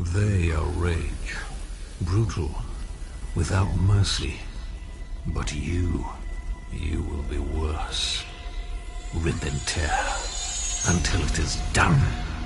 They are rage. Brutal. Without mercy. But you will be worse. Rip and tear. Until it is done.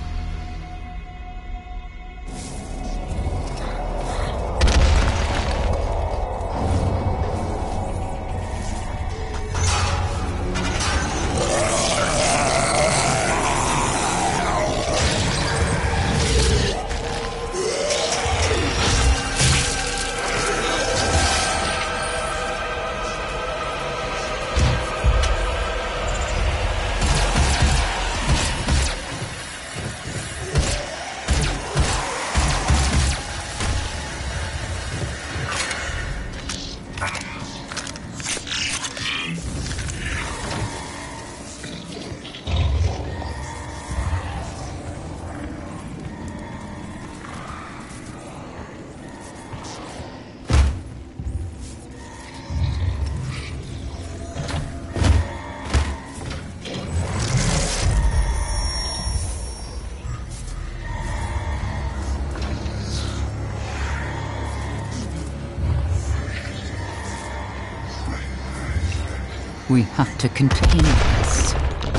We have to contain this.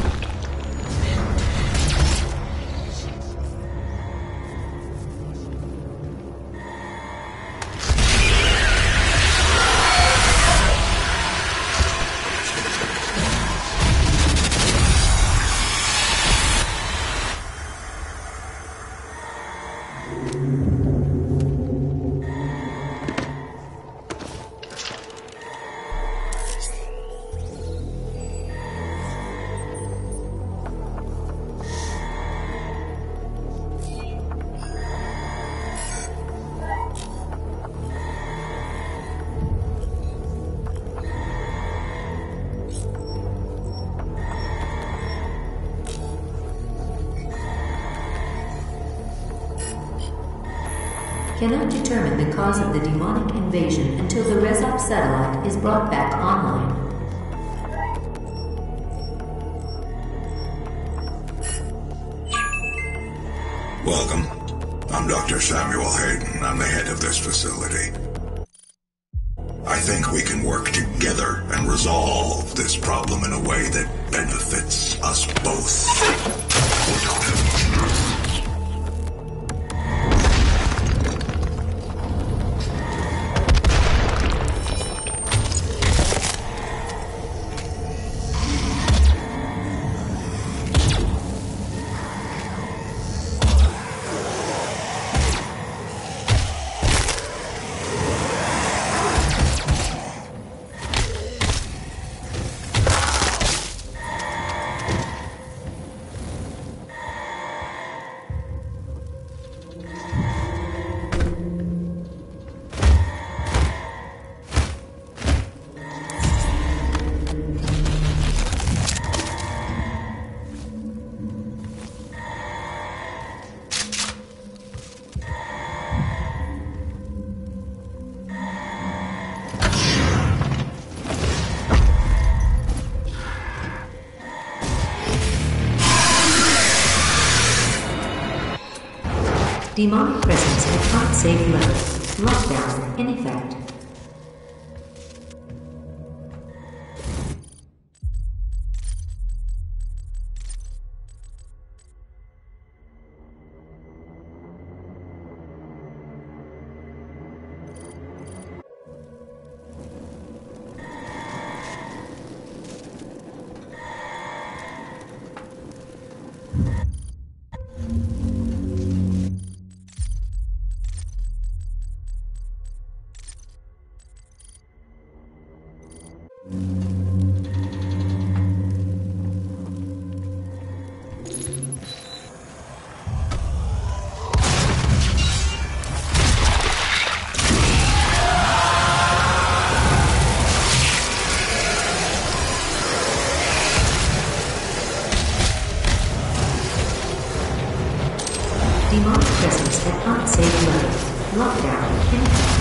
Cannot determine the cause of the demonic invasion until the Rezop satellite is brought back online. Welcome. I'm Dr. Samuel Hayden. I'm the head of this facility. I think we can work together and resolve this problem in a way that benefits us both. Demonic presence at unsafe level. Lockdown in effect. Demonic presence at unsafe level. Lockdown in effect.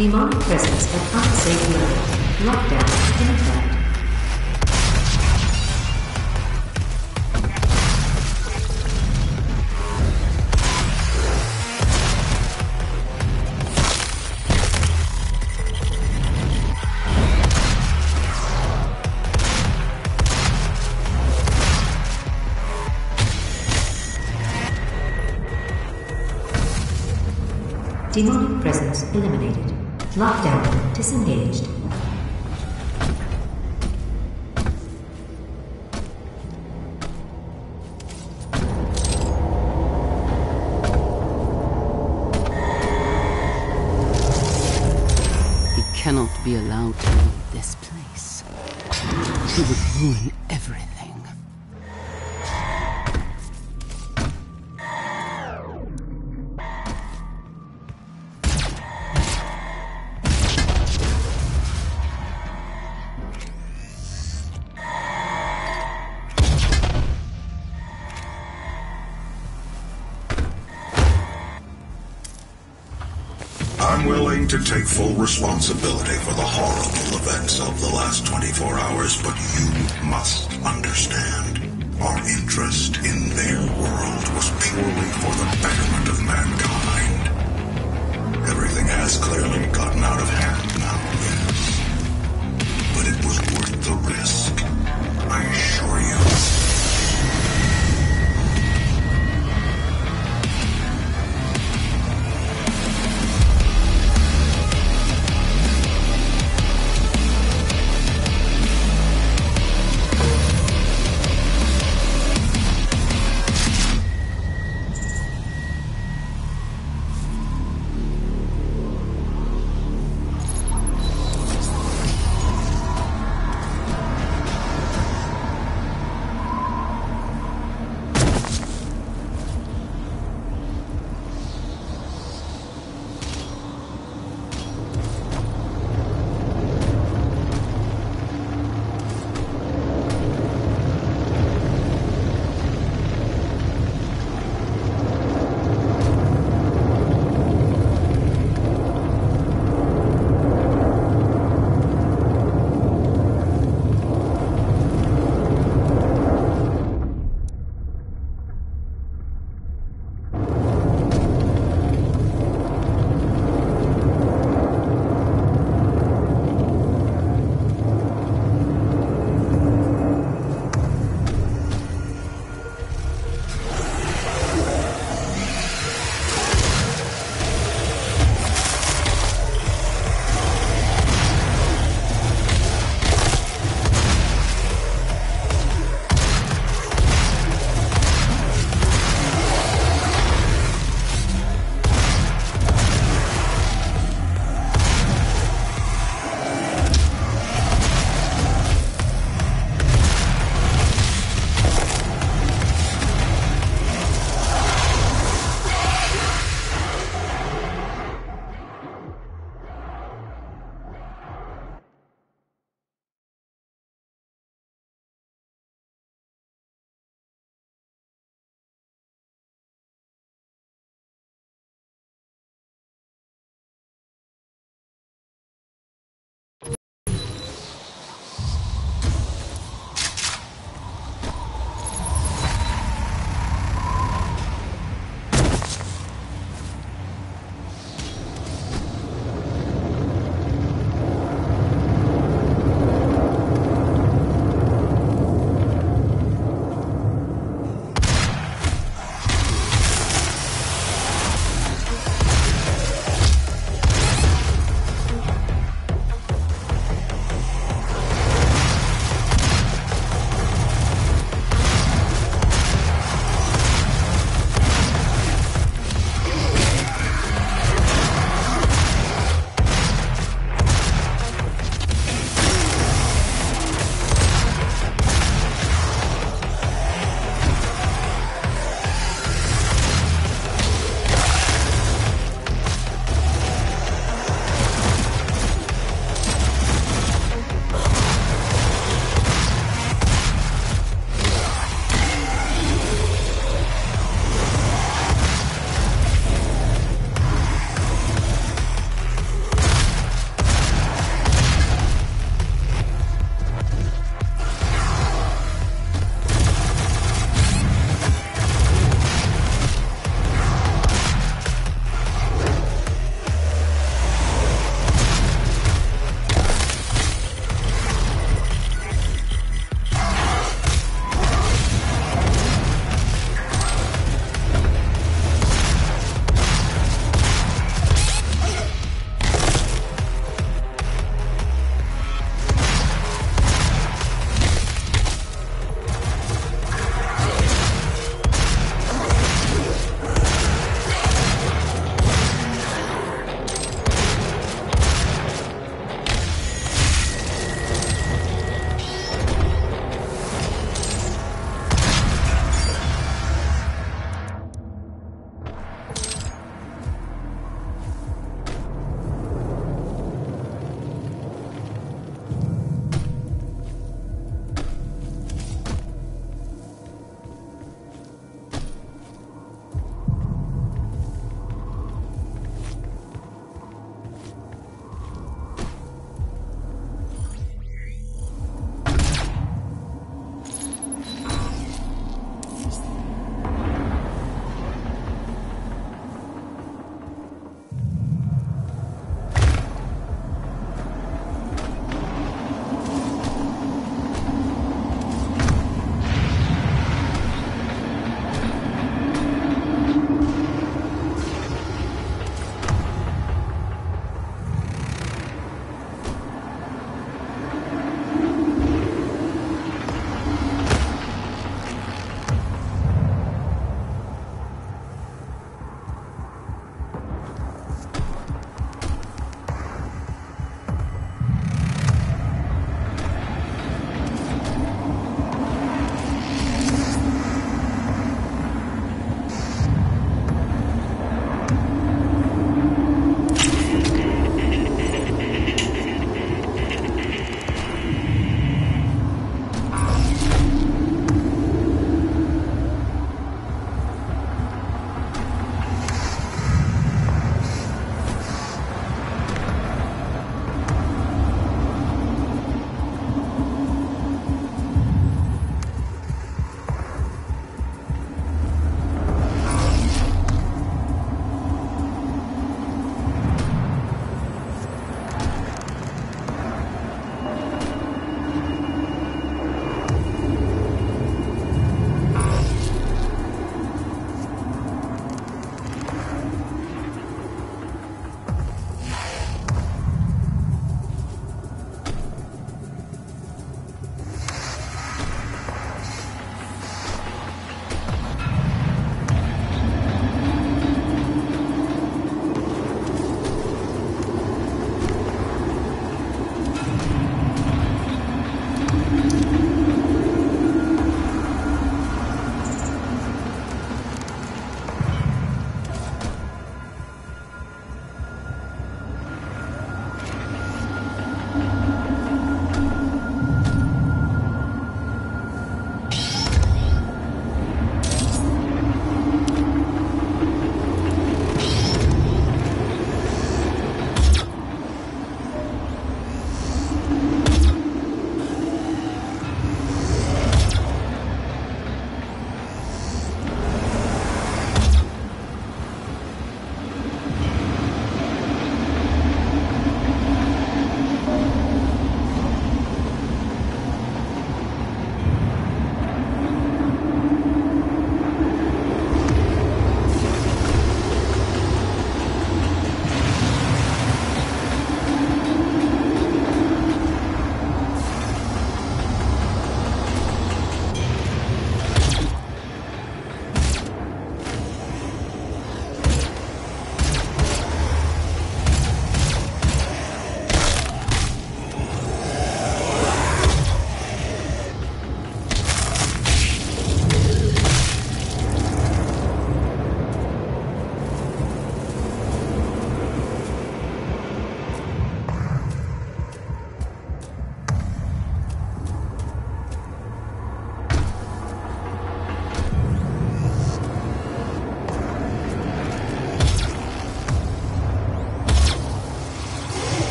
Demonic presence at unsafe level. Lockdown in effect. Demonic presence eliminated. Lockdown disengaged. He cannot be allowed to leave this place. He would ruin everything. I'm willing to take full responsibility for the horrible events of the last 24 hours, but you must understand. Our interest in their world was purely for the betterment of mankind. Everything has clearly gotten out of hand now, yes. But it was worth the risk, I assure you.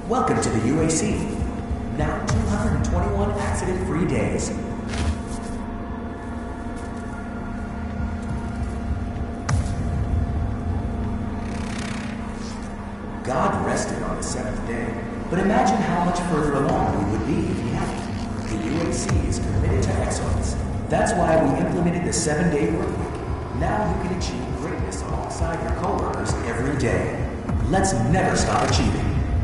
Welcome to the UAC. Now 221 accident-free days. God rested on the seventh day, but imagine how much further along we would be if he hadn't. The UAC is committed to excellence. That's why we implemented the 7-day workweek. Now you can achieve greatness alongside your coworkers every day. Let's never stop achieving.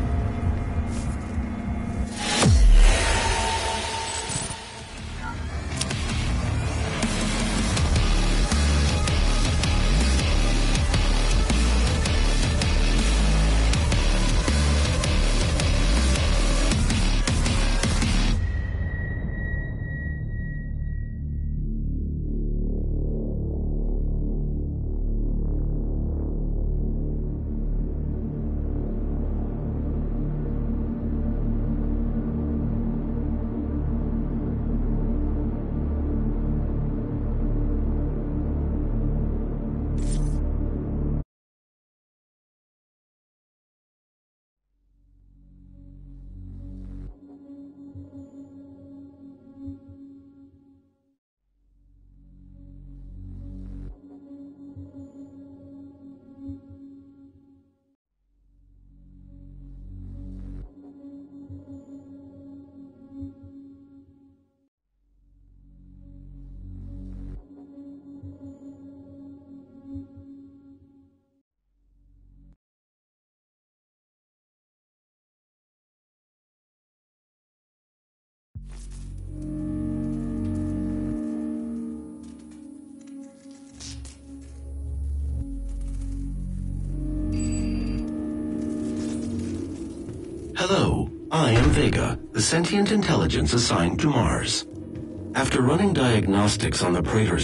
Hello, I am Vega, the sentient intelligence assigned to Mars. After running diagnostics on the Praetor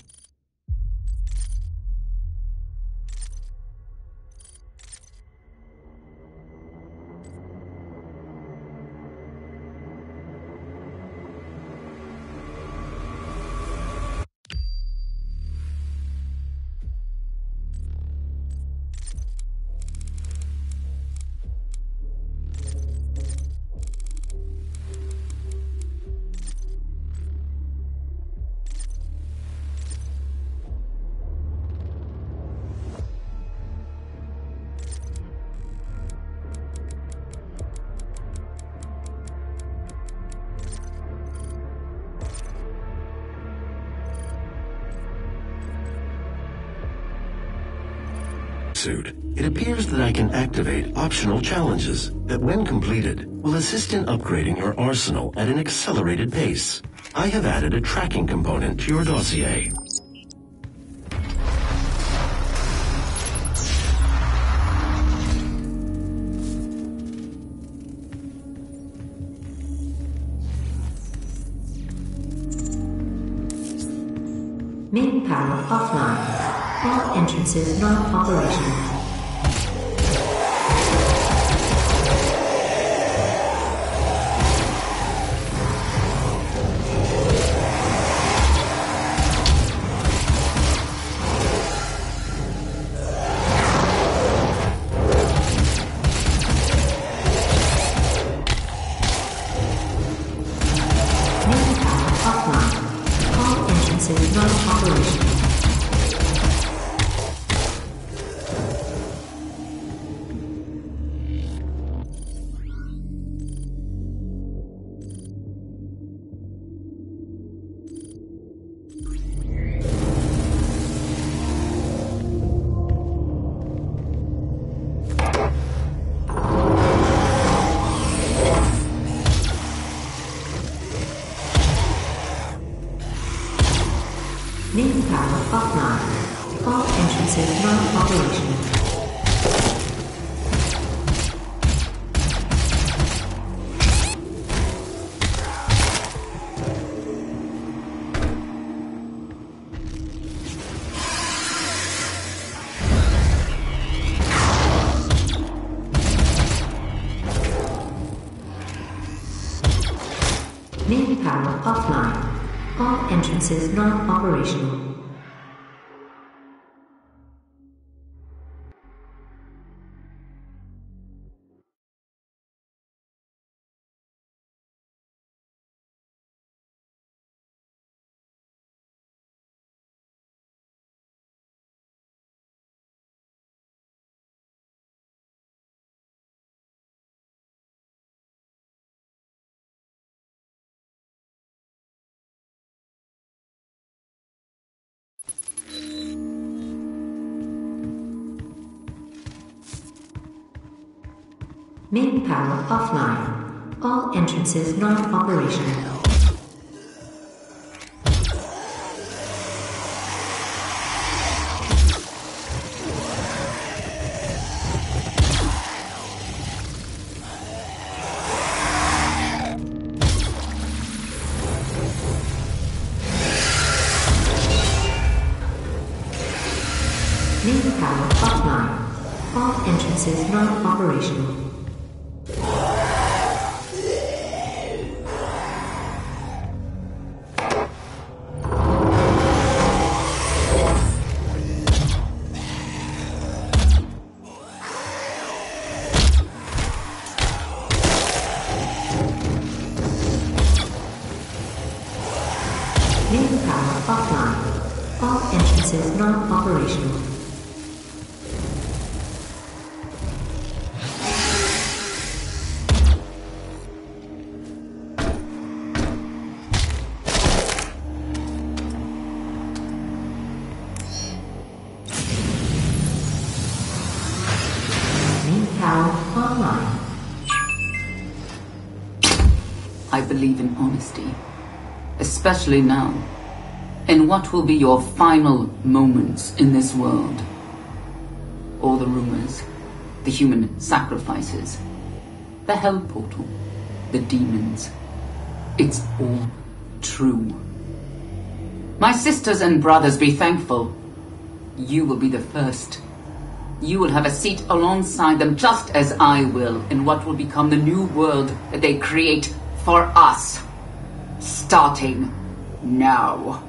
suit, it appears that I can activate optional challenges that, when completed, will assist in upgrading your arsenal at an accelerated pace. I have added a tracking component to your dossier. Main power offline. All entrances not operational. Main power offline. All entrances not operational. Main power offline. All entrances not operational. Main power offline. All entrances not operational. Main power offline. All entrances non-operational. Main power offline. All entrances non-operational. Main power offline. All entrances non-operational. Main power online. I believe in honesty, especially now, in what will be your final moments in this world. All the rumors, the human sacrifices, the hell portal, the demons. It's all true. My sisters and brothers, be thankful. You will be the first. You will have a seat alongside them, just as I will, in what will become the new world that they create for us. Starting now.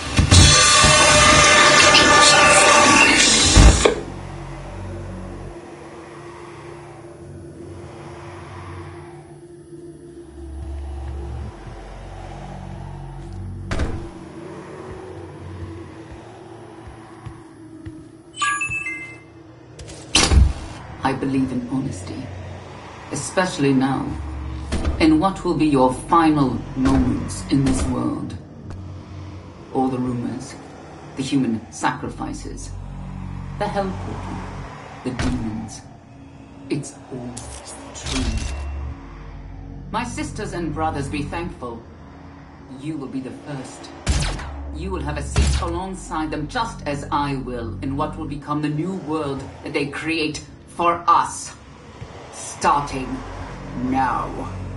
I believe in honesty, especially now, in what will be your final moments in this world. All the rumors, the human sacrifices, the hell portal, the demons. It's all true. My sisters and brothers, be thankful. You will be the first. You will have a seat alongside them, just as I will, in what will become the new world that they create for us. Starting now.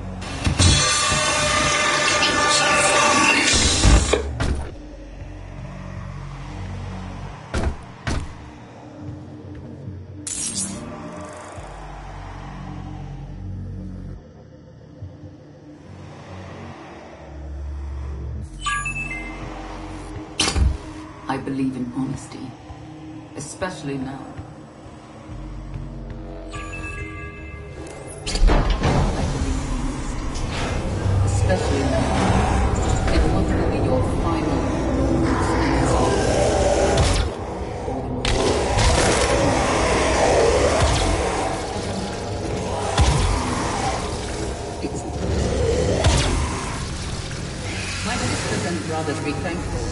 I believe in honesty, especially now. Especially now, in what will be your final moments in this world. My sisters and brothers, be thankful.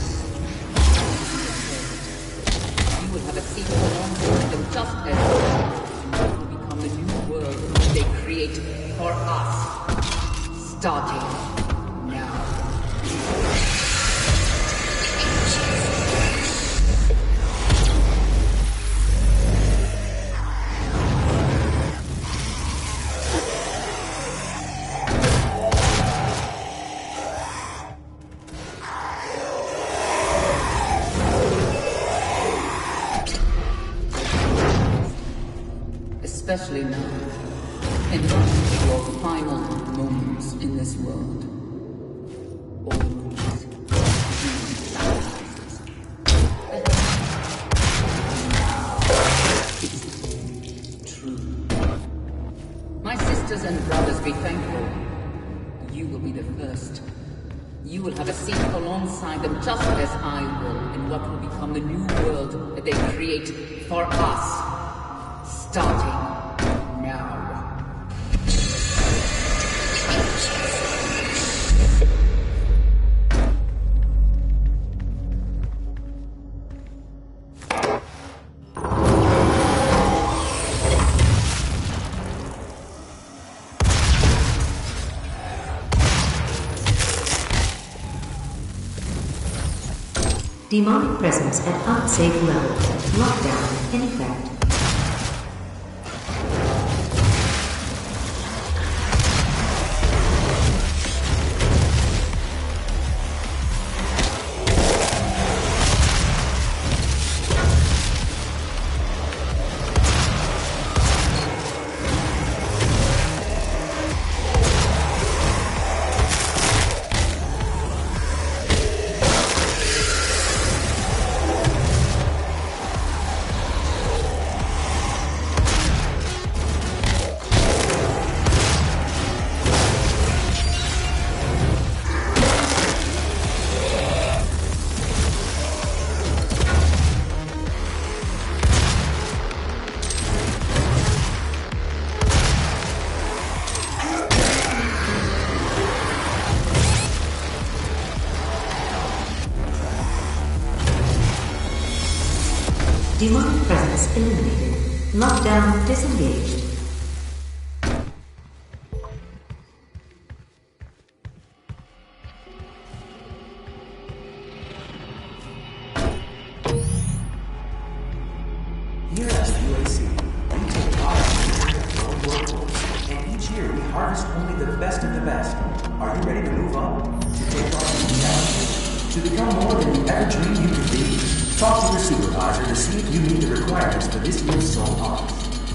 You will have a seat alongside them, just as what will become the new world they create for us. Starting now. Especially now, in your final moments in this world. All the rules, human sacrifices. It's true. My sisters and brothers, be thankful. You will be the first. You will have a seat alongside them, just as I will, in what will become the new world that they create for us. Starting now. Demonic presence at unsafe levels. Lockdown in effect. Demonic presence eliminated. Lockdown disengaged. Here at the UAC, we take pride in our own workforce, and each year we harvest only the best of the best. Are you ready to move up? To take on new challenges? To become more than you ever dreamed you could be? Talk to your supervisor to see if you meet the requirements for this year's Soul Harvest.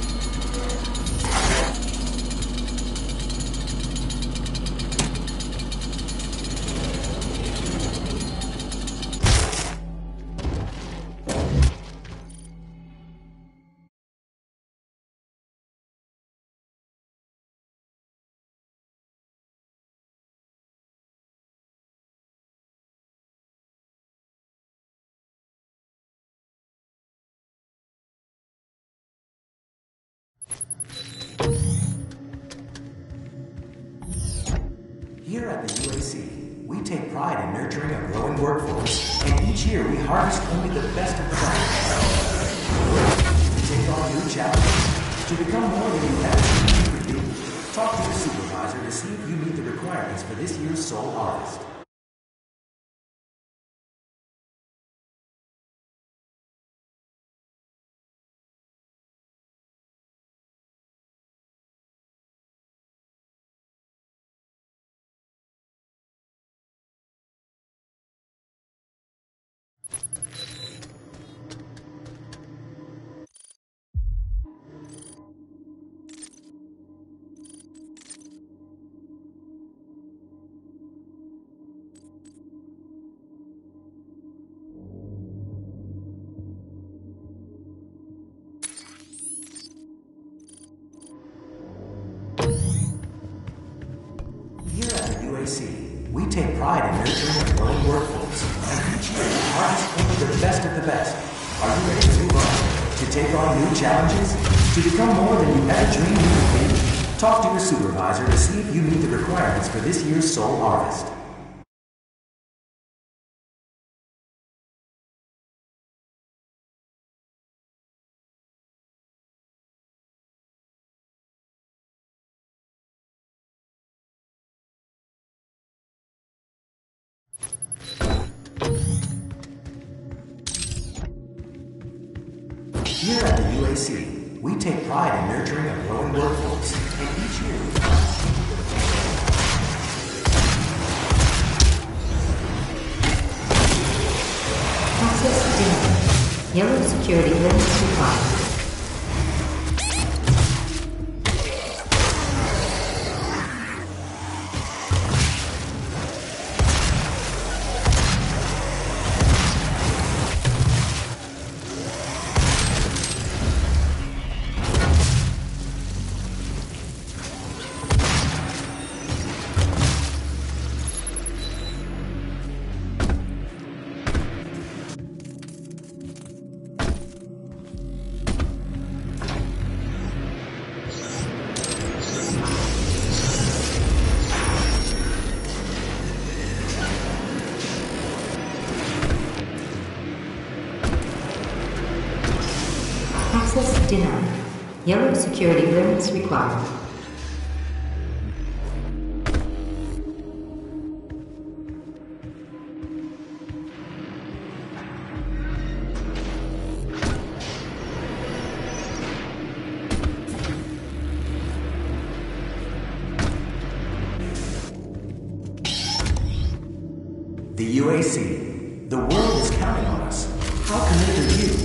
Here at the UAC, we take pride in nurturing a growing workforce, and each year we harvest only the best of the best. To take on new challenges, to become more than you ever dreamed you could be. Talk to your supervisor to see if you meet the requirements for this year's Soul Harvest. UAC, we take pride in nurturing a growing workforce, and each year we harvest only the best of the best. Are you ready to move on? To take on new challenges? To become more than you ever dreamed you could be? Talk to your supervisor to see if you meet the requirements for this year's Soul Harvest. Here at the UAC, we take pride in nurturing a growing workforce, and each year we Access denied. Yellow security limits required. Access denied. Yellow security limits required. UAC, the world is counting on us. How committed are you?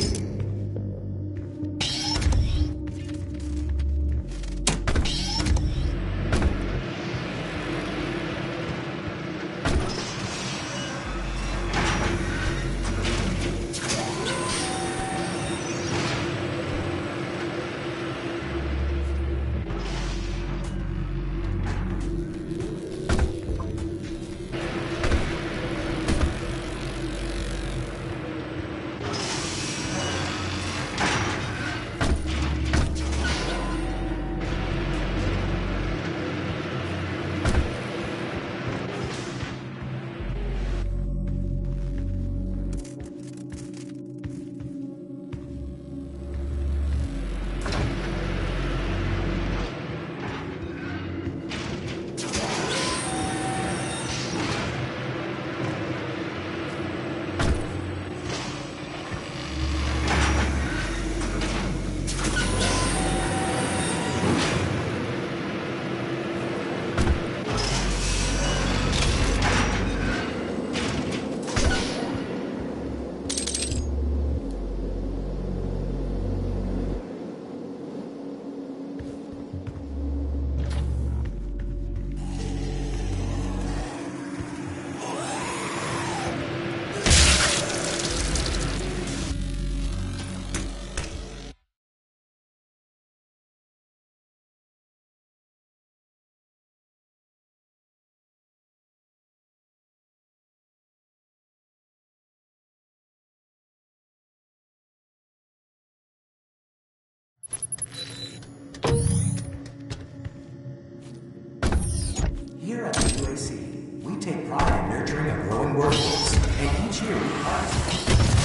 Here at the UAC, we take pride in nurturing a growing workforce, and each year we harvest.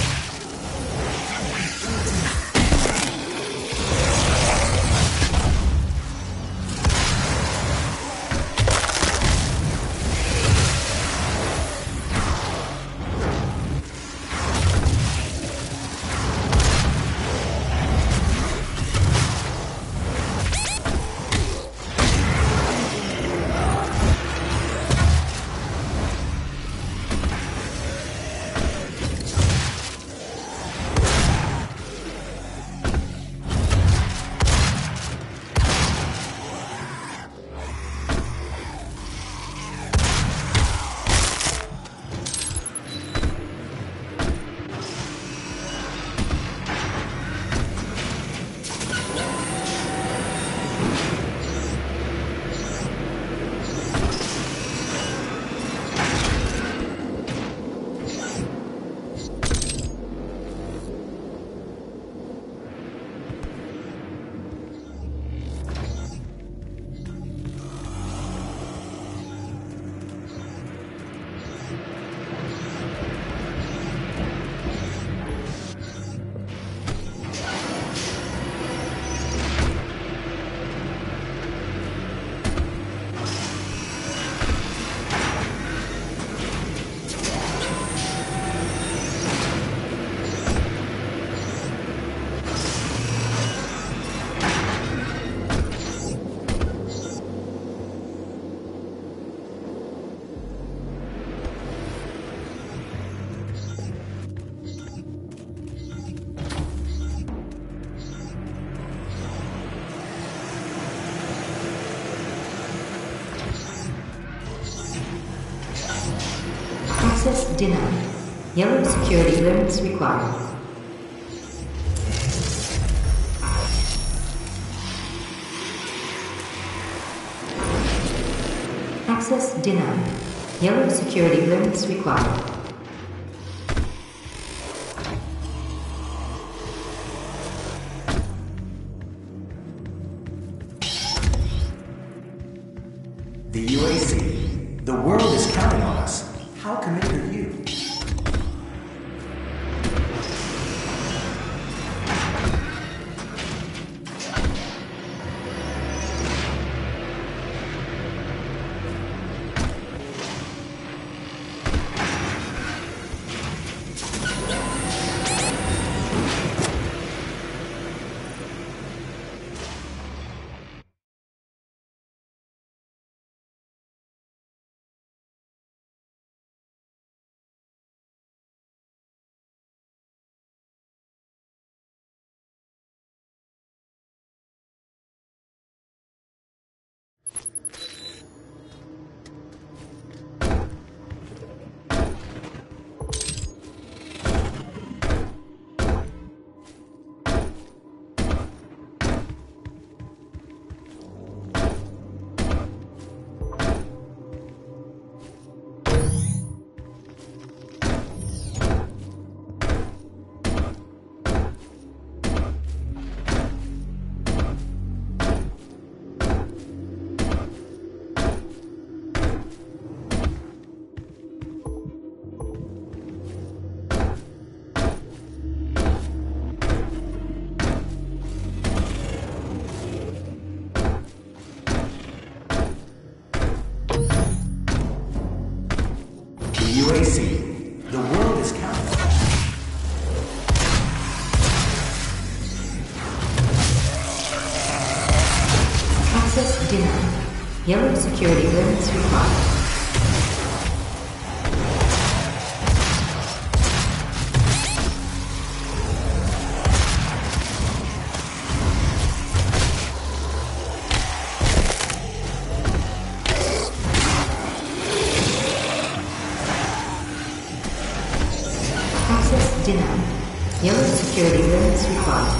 Access denied. Yellow security clearance required. Access denied. Yellow security clearance required. The UAC, the world is counting on us. How committed are you? Access denied. Yellow security clearance required. Access denied. Yellow security clearance required.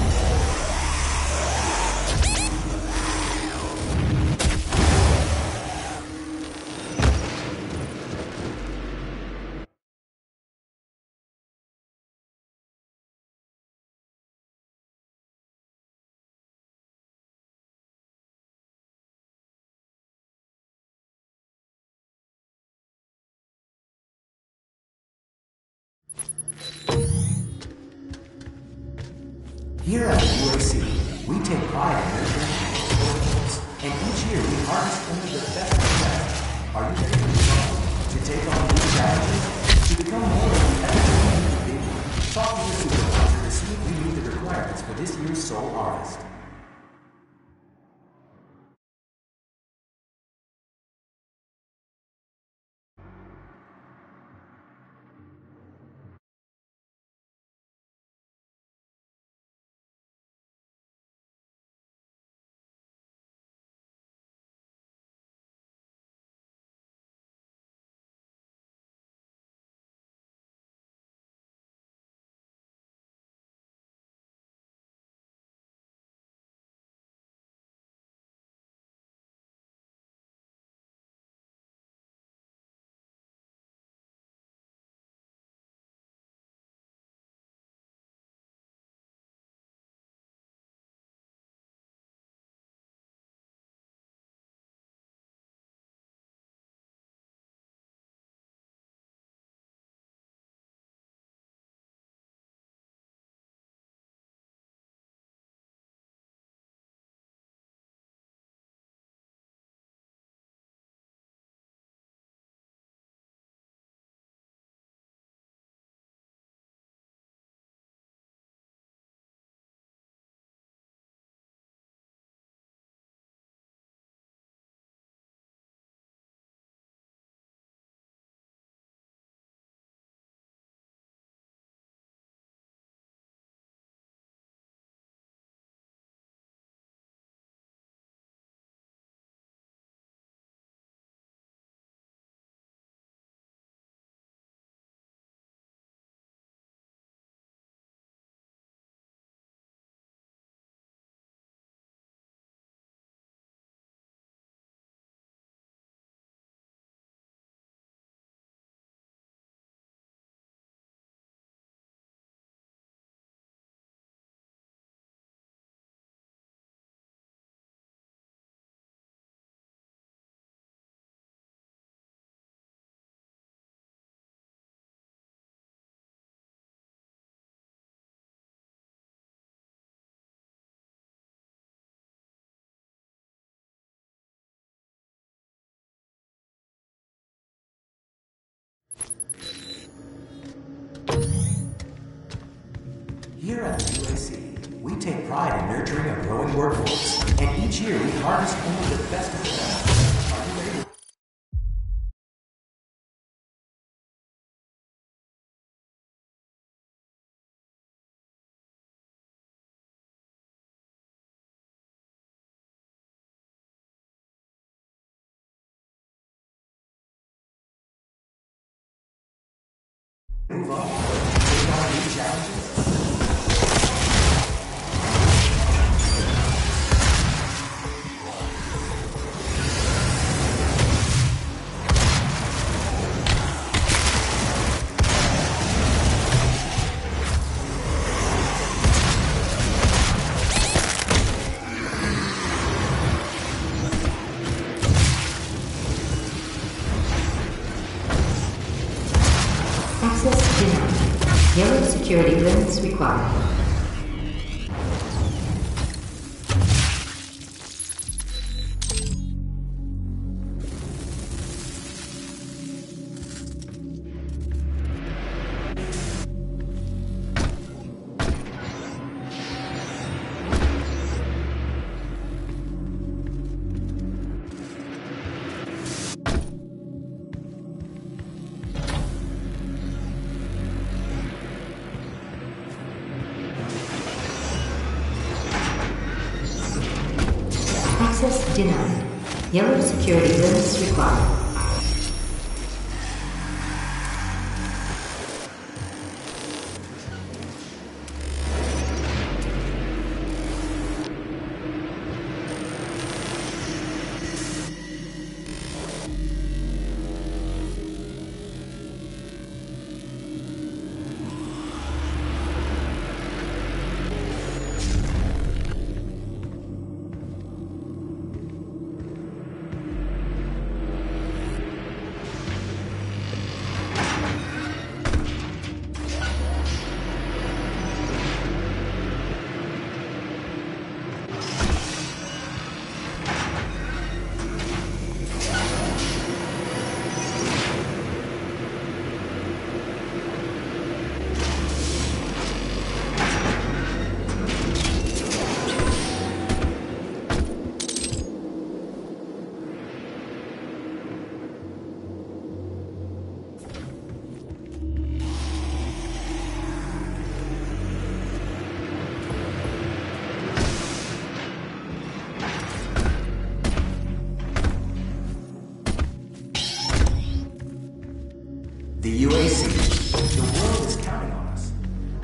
Here at the UAC, we take pride in nurturing individuals, and each year we harvest only the best of the best. Are you ready to resolve, to take on new challenges, to become more of the everything you can be? Talk to your supervisor to see if we meet the requirements for this year's soul harvest. Here at the UAC, we take pride in nurturing a growing workforce, and each year we harvest only the best of the best. Are you ready? Move on. Take on new challenges. Access denied. Yellow security clearance required. Access denied. Yellow security clearance required. The UAC. The world is counting on us.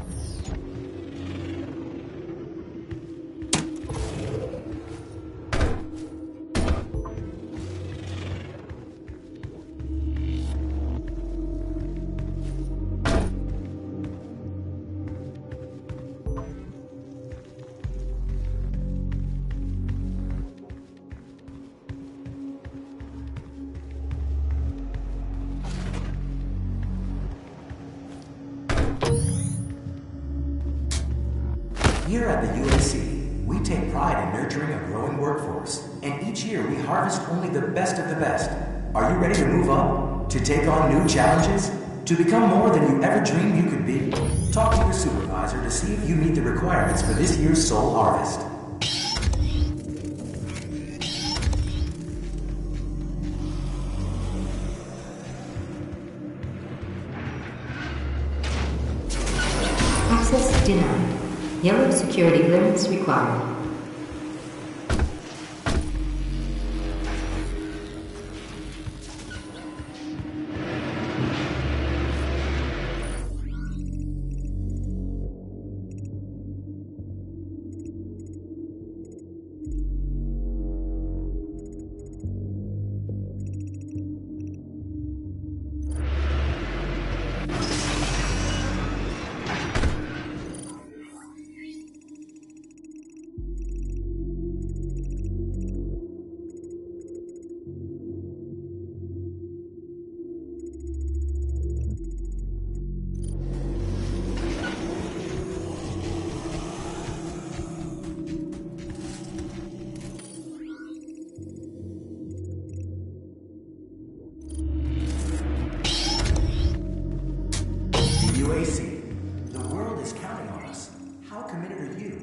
Here at the UAC, we take pride in nurturing a growing workforce, and each year we harvest only the best of the best. Are you ready to move up? To take on new challenges? To become more than you ever dreamed you could be? Talk to your supervisor to see if you meet the requirements for this year's Soul Harvest. Access denied. Yellow security clearance required. UAC. The world is counting on us. How committed are you?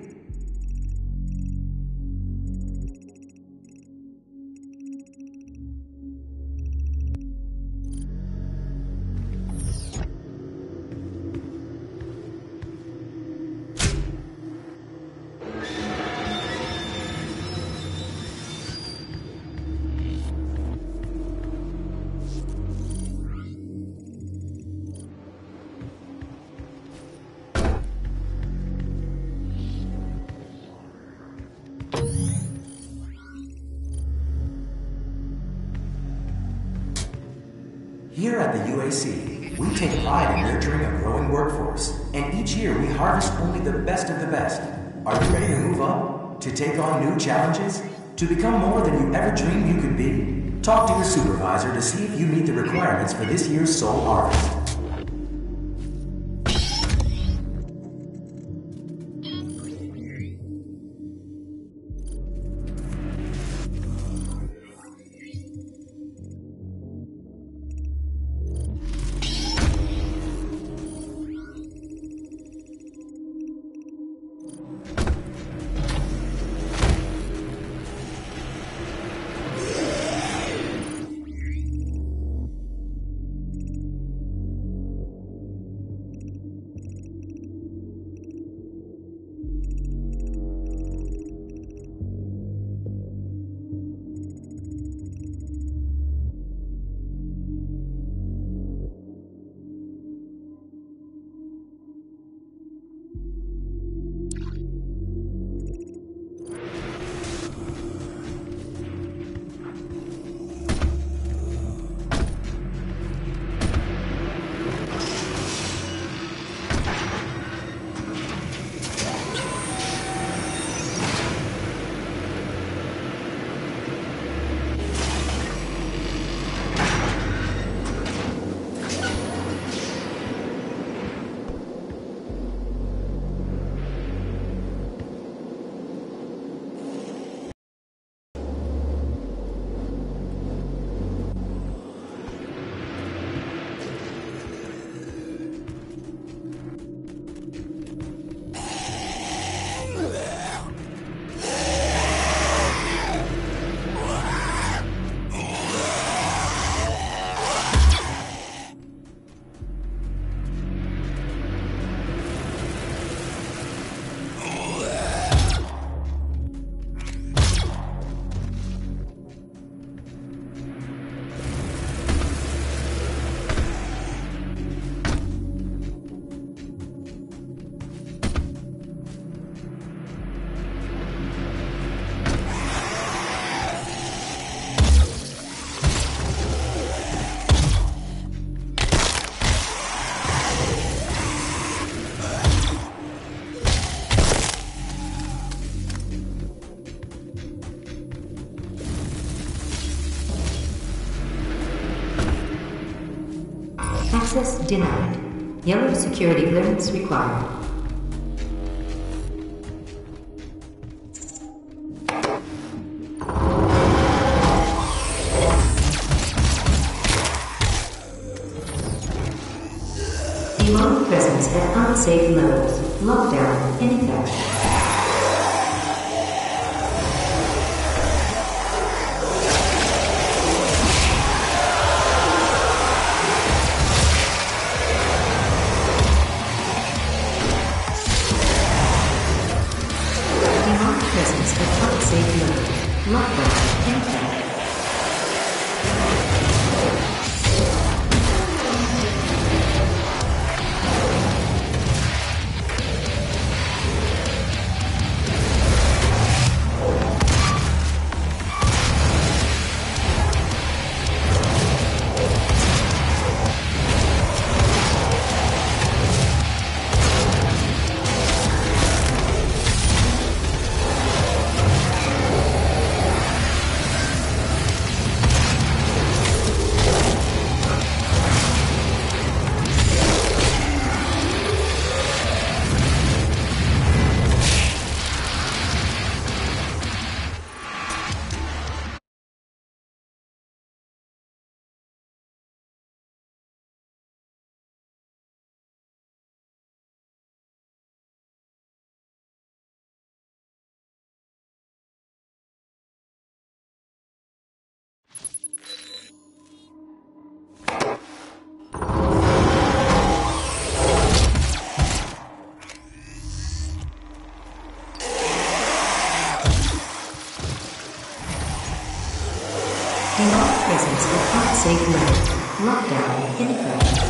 Here at the UAC, we take pride in nurturing a growing workforce, and each year we harvest only the best of the best. Are you ready to move up? To take on new challenges? To become more than you ever dreamed you could be? Talk to your supervisor to see if you meet the requirements for this year's Soul Harvest. Access denied. Yellow security clearance required. Demonic presence at unsafe levels. Lockdown in effect. Demonic presence at unsafe level. Lockdown in effect.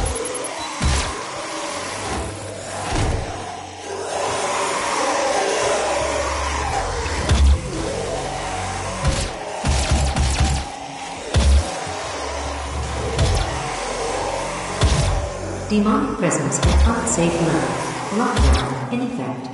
Demonic presence at unsafe level. Lockdown in effect.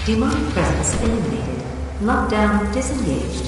Demonic presence eliminated. Lockdown disengaged.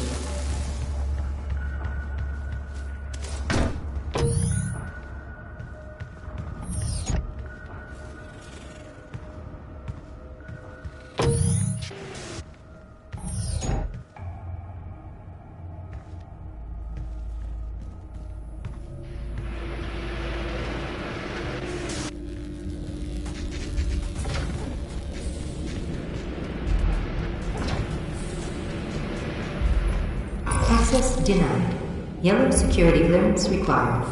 Access denied. Yellow security clearance required.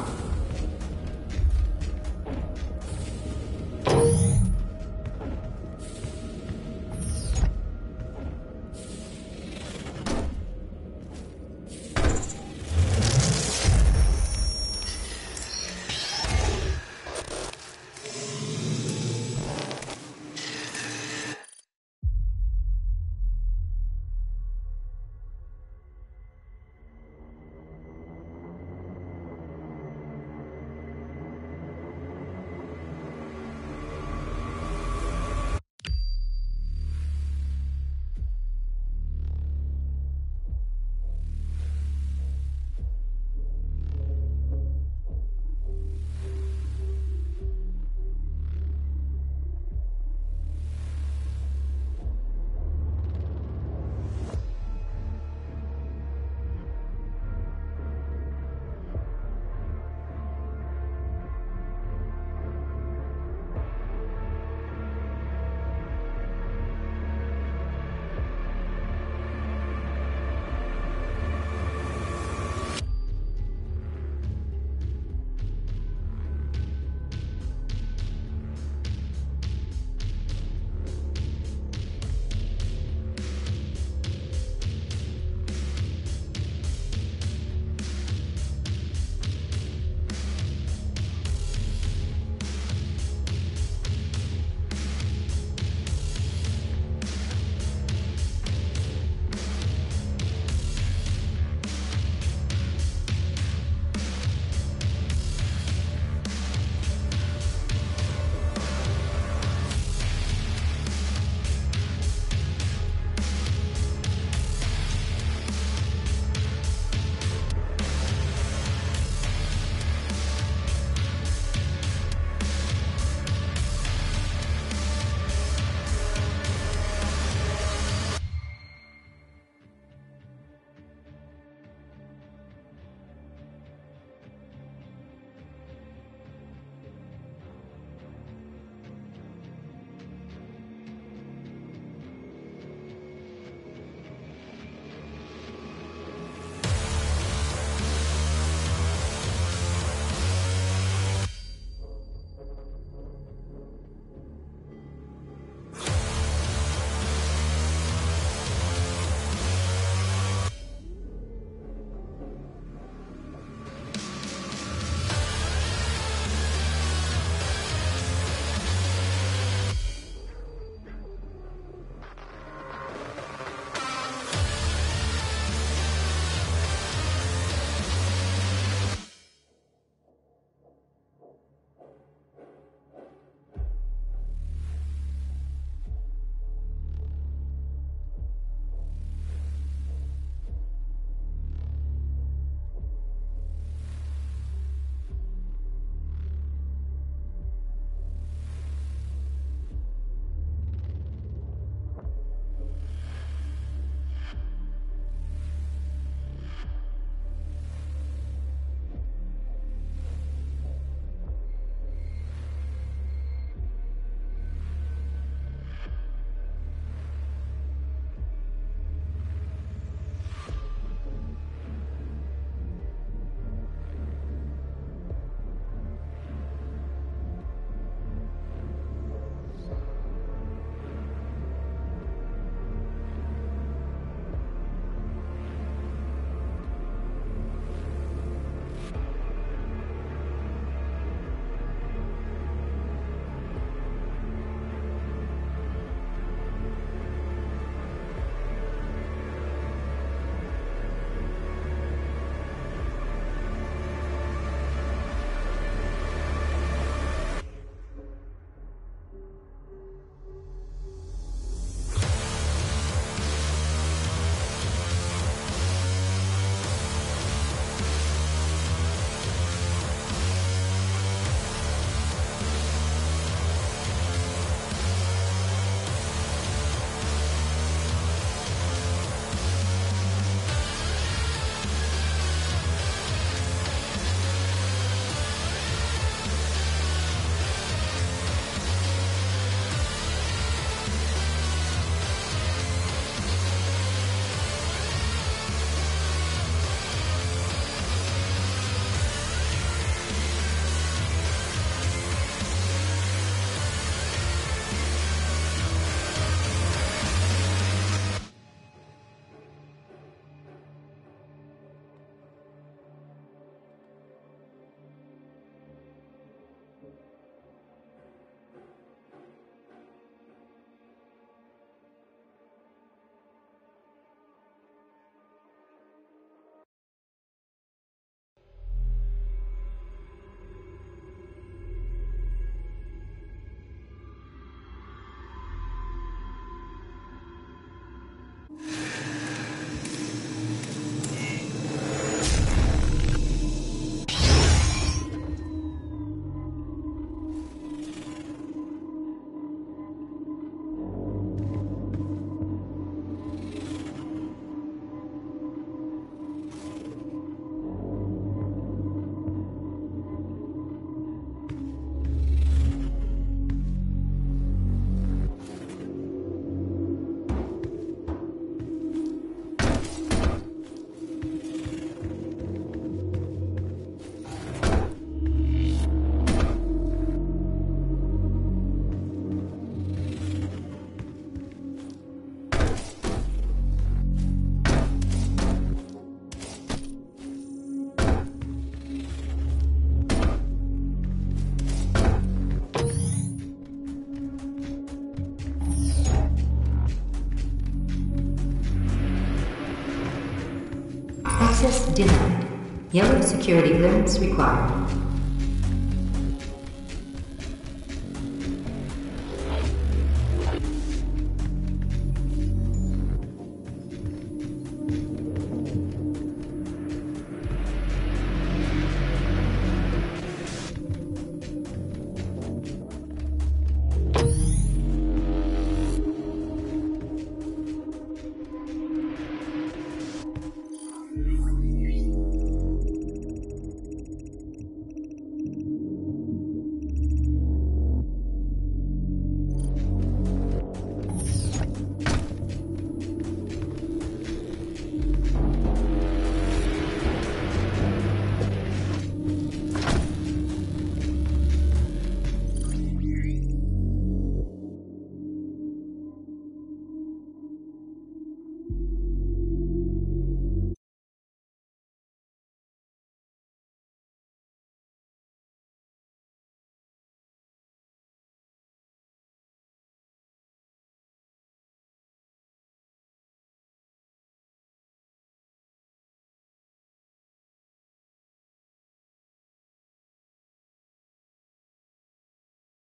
Access denied. Yellow security clearance required.